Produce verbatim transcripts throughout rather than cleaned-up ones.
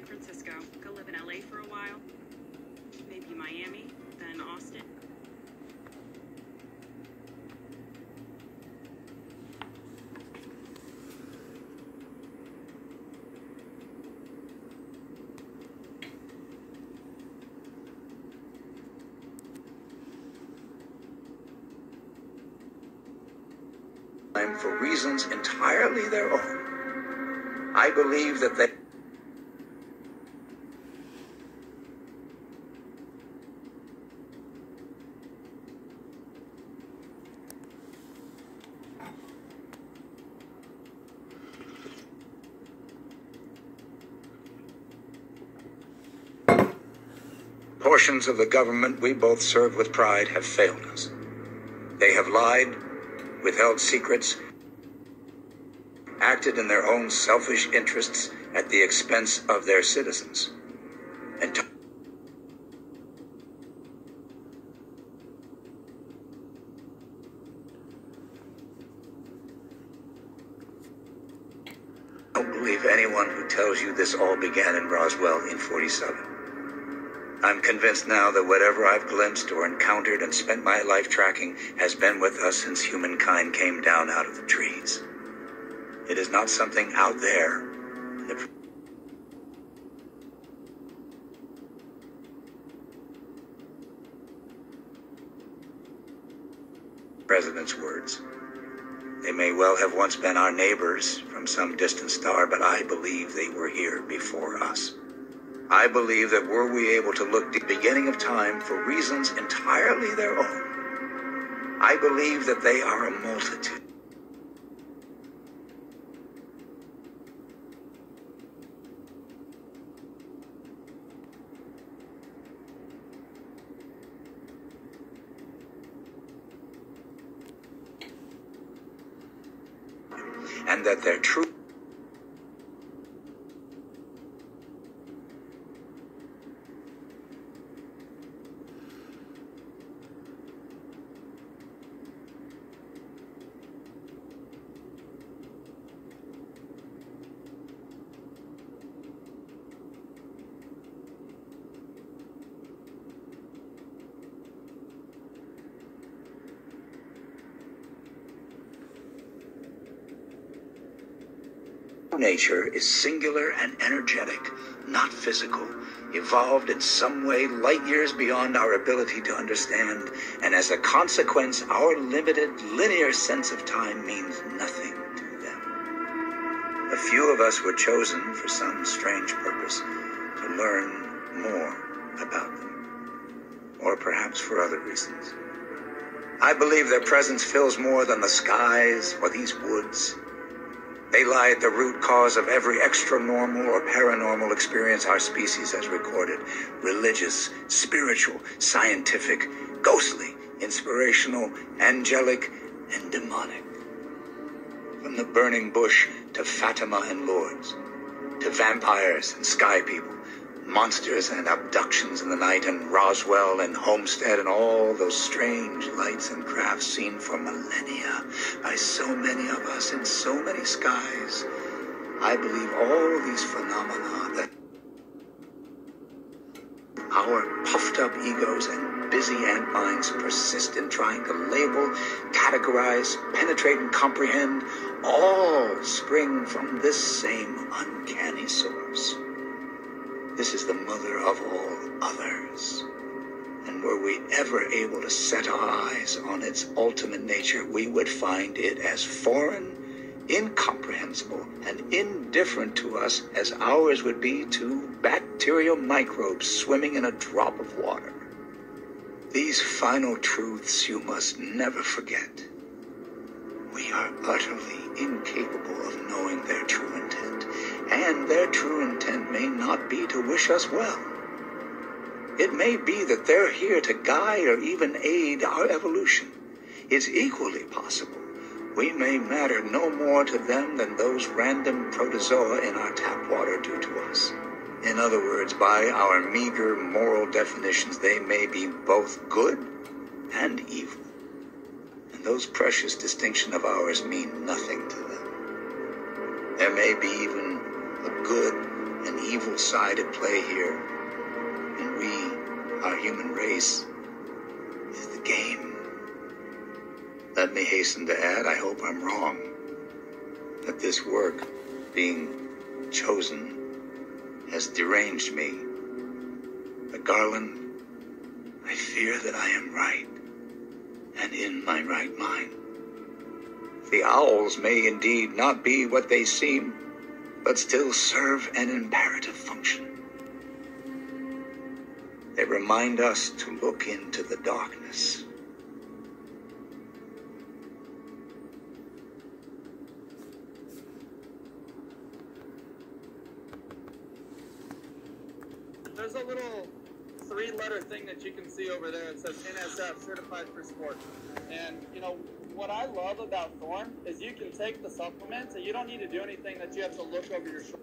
San Francisco. Go live in L A for a while. Maybe Miami, then Austin. For reasons entirely their own. I believe that they portions of the government we both serve with pride have failed us. They have lied, withheld secrets, acted in their own selfish interests at the expense of their citizens. And to don't believe anyone who tells you this all began in Roswell in forty-seven. I'm convinced now that whatever I've glimpsed or encountered and spent my life tracking has been with us since humankind came down out of the trees. It is not something out there in the President's words. They may well have once been our neighbors from some distant star, but I believe they were here before us. I believe that were we able to look at the beginning of time for reasons entirely their own, I believe that they are a multitude. And that their true nature is singular and energetic, not physical, evolved in some way light years beyond our ability to understand, and as a consequence, our limited, linear sense of time means nothing to them. A few of us were chosen for some strange purpose, to learn more about them, or perhaps for other reasons. I believe their presence fills more than the skies or these woods. They lie at the root cause of every extra-normal or paranormal experience our species has recorded. Religious, spiritual, scientific, ghostly, inspirational, angelic, and demonic. From the burning bush to Fatima and Lourdes, to vampires and sky people, monsters and abductions in the night, and Roswell and Homestead and all those strange lights and crafts seen for millennia by so many of us in so many skies. I believe all of these phenomena that our puffed up egos and busy ant minds persist in trying to label, categorize, penetrate, and comprehend all spring from this same uncanny source. This is the mother of all others. And were we ever able to set our eyes on its ultimate nature, we would find it as foreign, incomprehensible, and indifferent to us as ours would be to bacterial microbes swimming in a drop of water. These final truths you must never forget. We are utterly incapable of knowing their true intent, and their true intent may not be to wish us well. It may be that they're here to guide or even aid our evolution. It's equally possible we may matter no more to them than those random protozoa in our tap water do to us. In other words, by our meager moral definitions, they may be both good and evil. And those precious distinctions of ours mean nothing to them. There may be even a good an evil side at play here. And we, our human race, is the game. Let me hasten to add, I hope I'm wrong, that this work, being chosen, has deranged me. But Garland, I fear that I am right, and in my right mind. The owls may indeed not be what they seem, but still serve an imperative function. They remind us to look into the darkness. There's a little three-letter thing that you can see over there. It says N S F, Certified for Sport. And, you know, what I love about Thorne is you can take the supplements and you don't need to do anything that you have to look over your shoulder.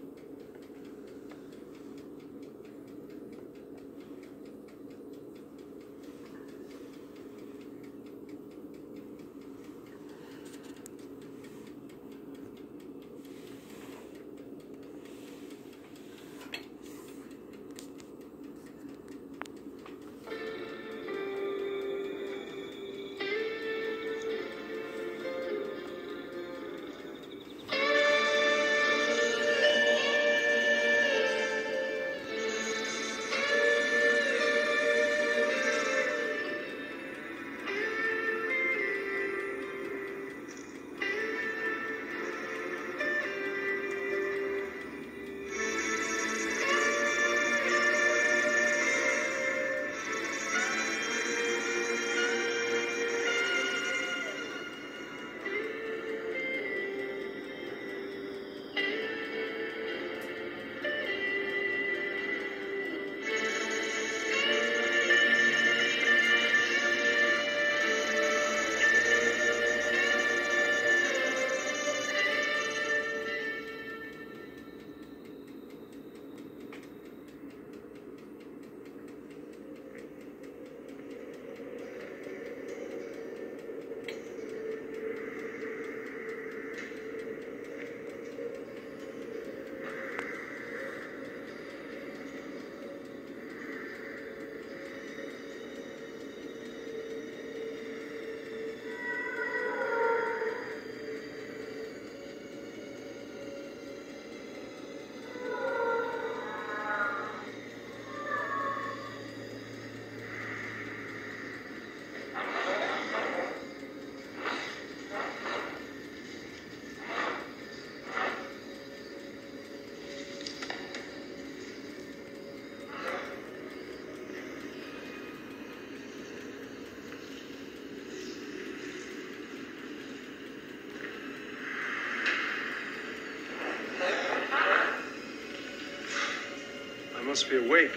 I must be awake.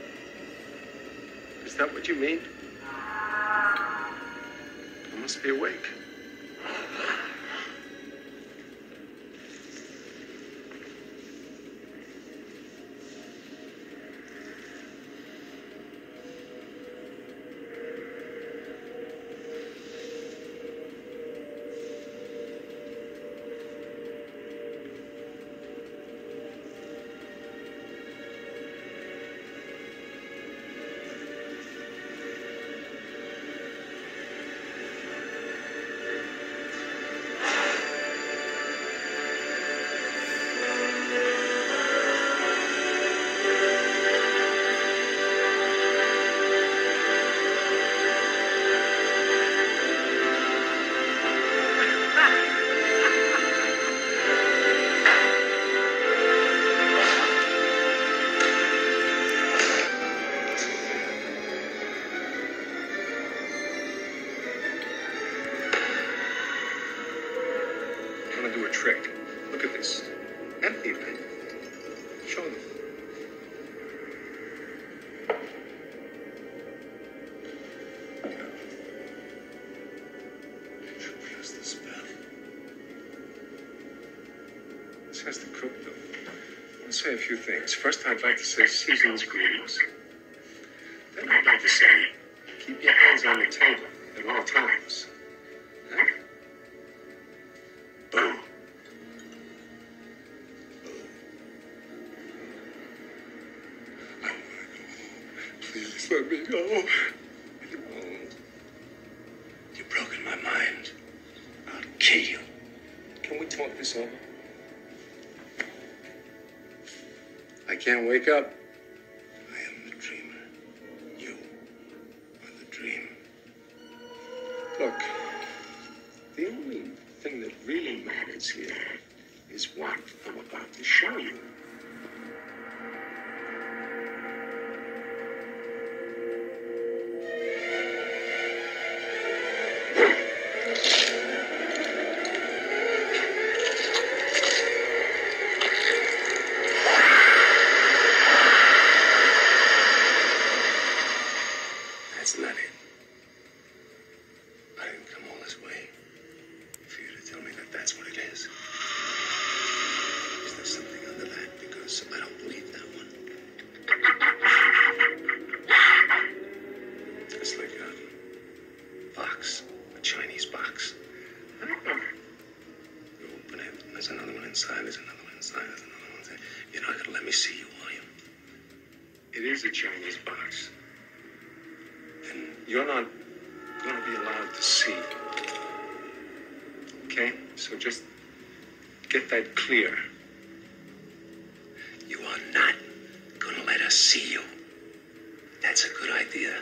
Is that what you mean? I must be awake. Trick. Look at this. Empty event. Show them. Press the spell. This has the cook though. I'll say a few things. First, I'd like to say season's greetings. Then I'd like to say, keep your hands on the table at all times. Huh? Boom. let me go. You won't. You've broken my mind. I'll kill you. Can we talk this over? I can't wake up. I am the dreamer. You are the dream. Look, the only thing that really matters here is what I'm about to show you. That's not it. I didn't come all this way for you to tell me that that's what it is. Is there something under that? Because I don't believe that one. It's like a box, a Chinese box. You open it, and there's another one inside, there's another one inside, there's another one inside. You're not gonna let me see you, are you? It is a Chinese box. And you're not going to be allowed to see. Okay? So just get that clear. You are not going to let us see you. That's a good idea.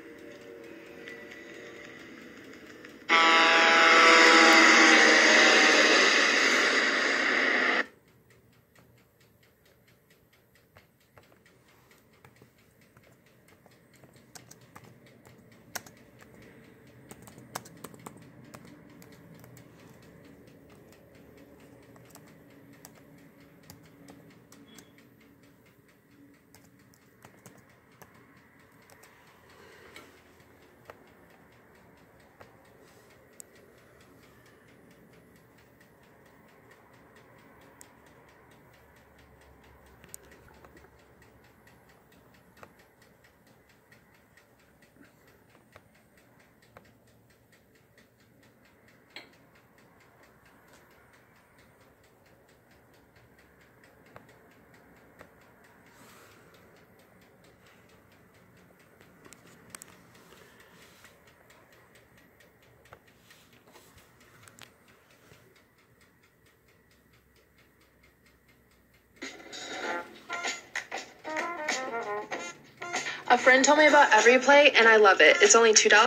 A friend told me about EveryPlay, and I love it. It's only two dollars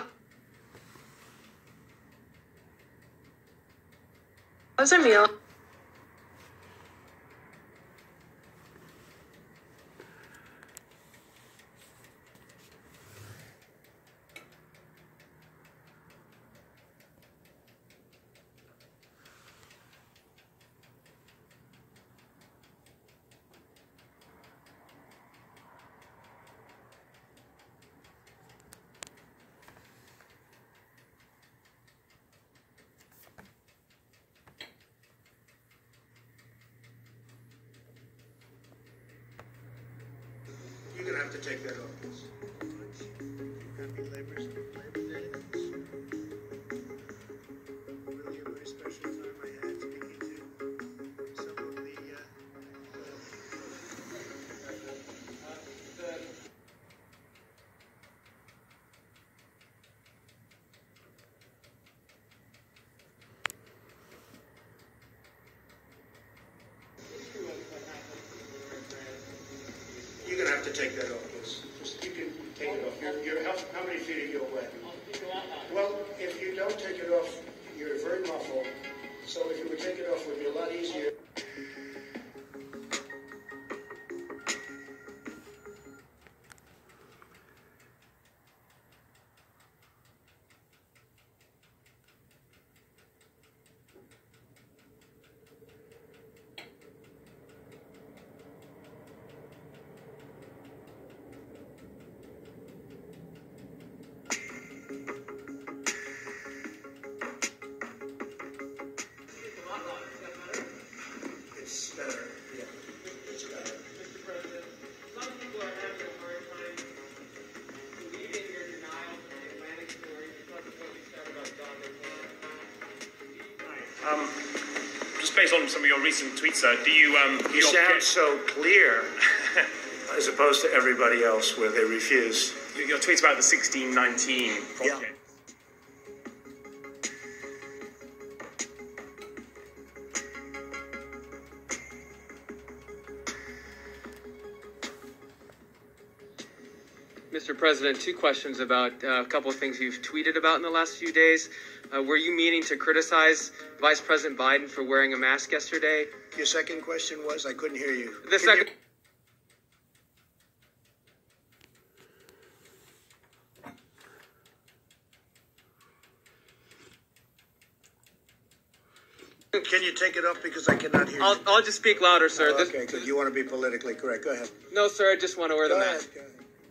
a meal. You're gonna have to take that off. Happy Labor Labor Day. Really a very special time I had speaking to some of the. Uh, You're gonna have to take that off. Just you can take it off. You're, you're how, how many feet are you away? Well, if you don't take it off, you're very muffled. So if you would take it off, it would be a lot easier. It's better, yeah. It's better. Mister President, some people are having a hard time believing your denial of the Atlantic story because of what you said about John McCain. Um, just based on some of your recent tweets, sir, do you um? do You you sound object- so clear. as opposed to everybody else where they refuse. Your tweets about the sixteen nineteen project. Yeah. Mister President, two questions about uh, a couple of things you've tweeted about in the last few days. Uh, were you meaning to criticize Vice President Biden for wearing a mask yesterday? Your second question was? I couldn't hear you. The Can second. You, can you take it up because I cannot hear I'll, you? I'll just speak louder, sir. Oh, This- okay, good. You want to be politically correct. Go ahead. No, sir, I just want to wear the Go mask. ahead. Go ahead.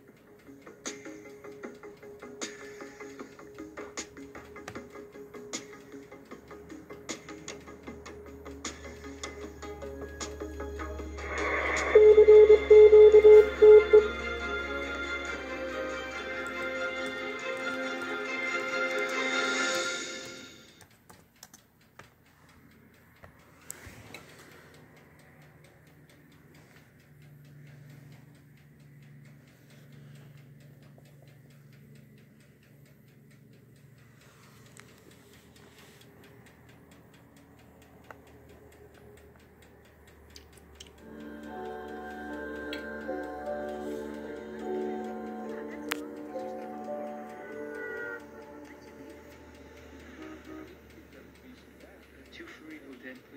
Two free then, please.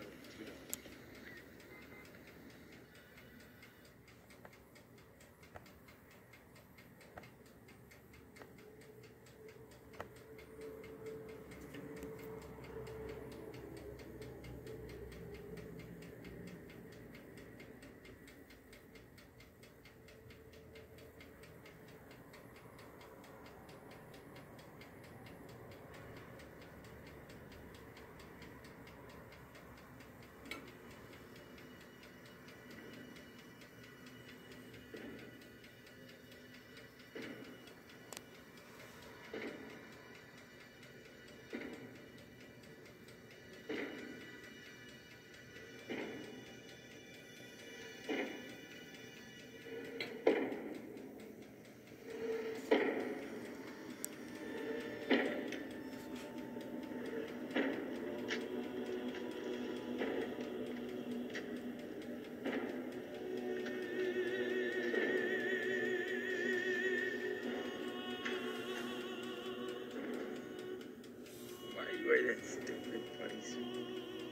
Why are you wearing that stupid bodysuit?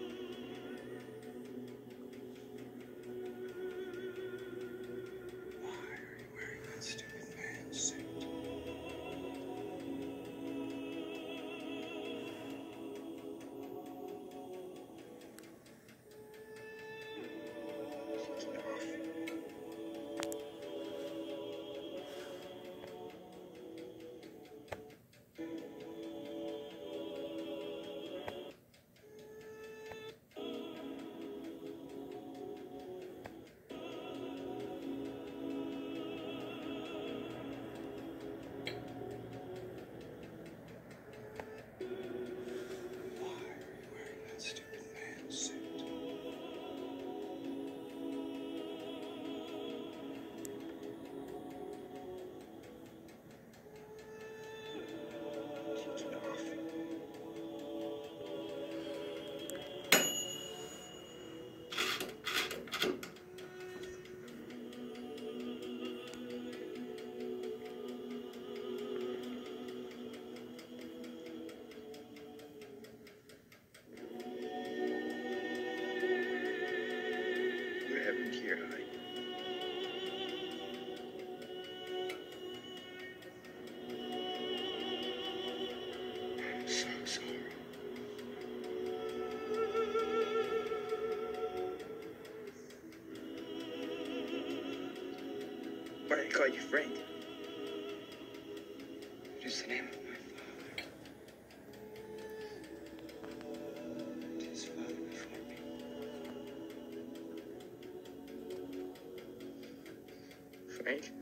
Why are you wearing that stupid pantsuit? Take it off. Why are you wearing that stupid pantsuit? Take it off. You haven't here, I. I'm so sorry. Why do I call you Frank? It is the name of my father. And his father before me. Frank?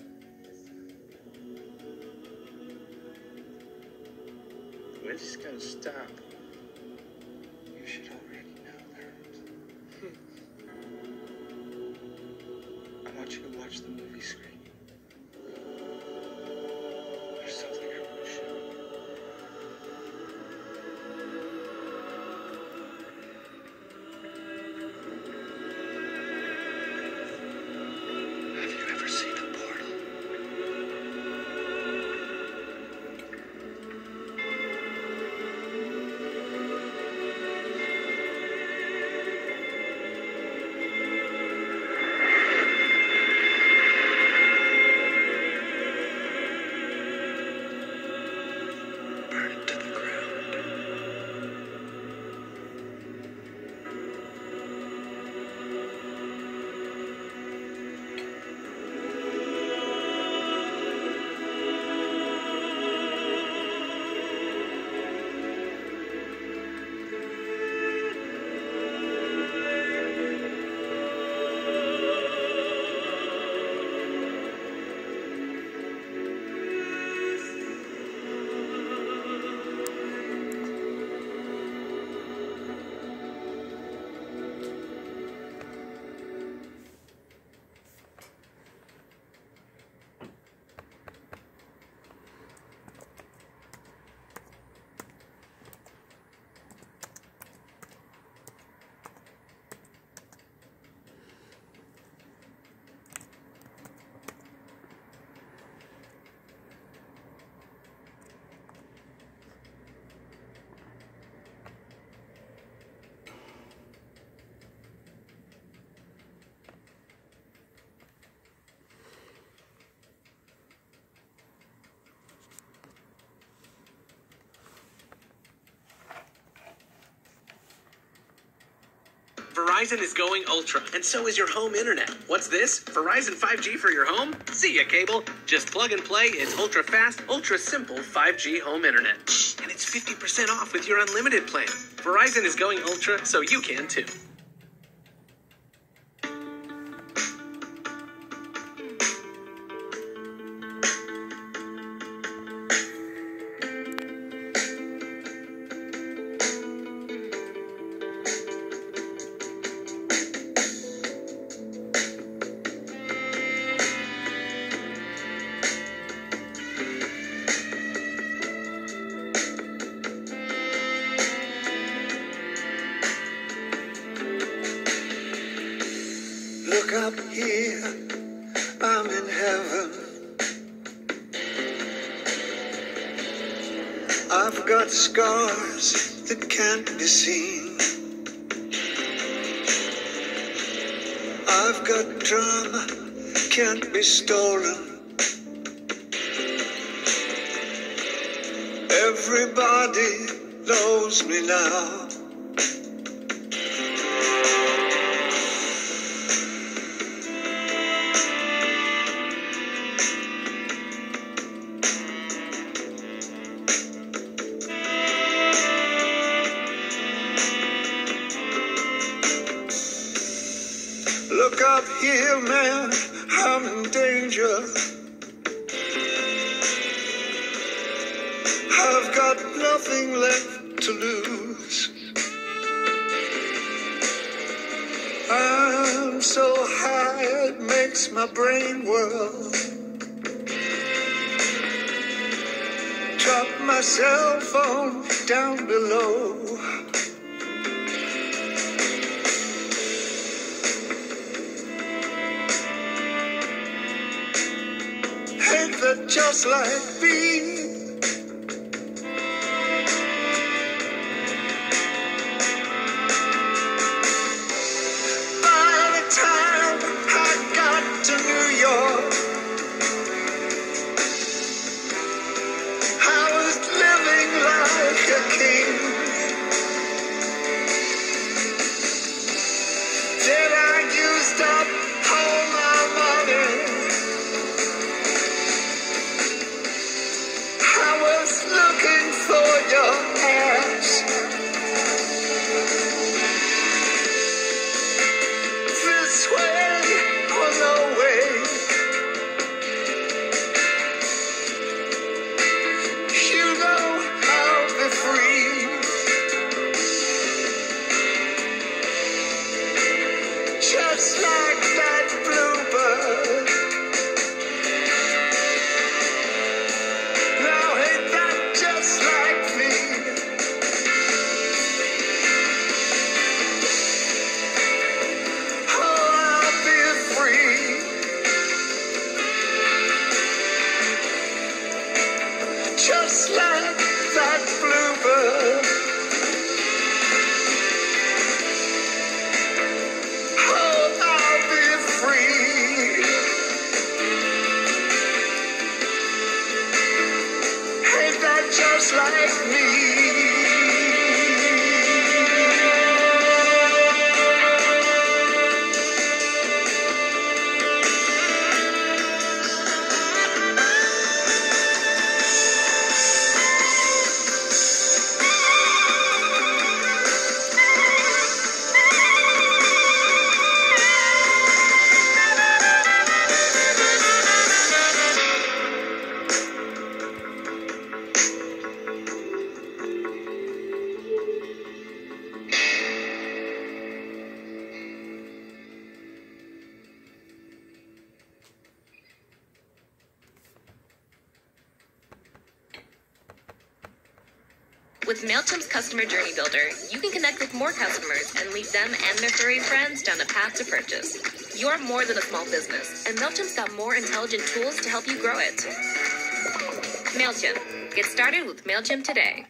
When's this gonna stop? You should already know that. I want you to watch the movie. Verizon is going ultra, and so is your home internet. What's this? Verizon five G for your home? See ya, cable. Just plug and play. It's ultra fast, ultra simple five G home internet. And it's fifty percent off with your unlimited plan. Verizon is going ultra, so you can too. Look up here, I'm in heaven. I've got scars that can't be seen. I've got drama, can't be stolen. Everybody knows me now. Look up here, man, I'm in danger. I've got nothing left to lose. I'm so high it makes my brain whirl. Drop my cell phone down below. Ain't that just like me? By the time I got to New York, I was living like a king. Then I used up all my money. I was looking for your ass. This way or no way. You know I'll be free. Just like that bluebird. Now ain't that just like me? Oh, I'll be free. Just like that bluebird. Oh, I'll be free. Ain't that just like me? With MailChimp's Customer Journey Builder, you can connect with more customers and lead them and their furry friends down the path to purchase. You are more than a small business, and MailChimp's got more intelligent tools to help you grow it. MailChimp. Get started with MailChimp today.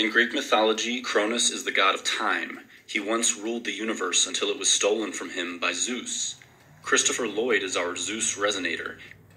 In Greek mythology, Cronus is the god of time. He once ruled the universe until it was stolen from him by Zeus. Christopher Lloyd is our Zeus resonator.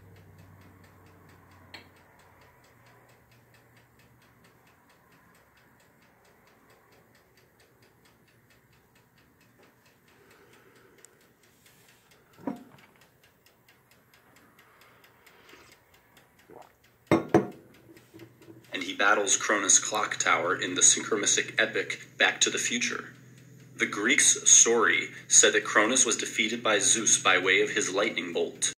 And he battles Cronus Clock Tower in the synchromysic epic Back to the Future. The Greeks' story said that Cronus was defeated by Zeus by way of his lightning bolt.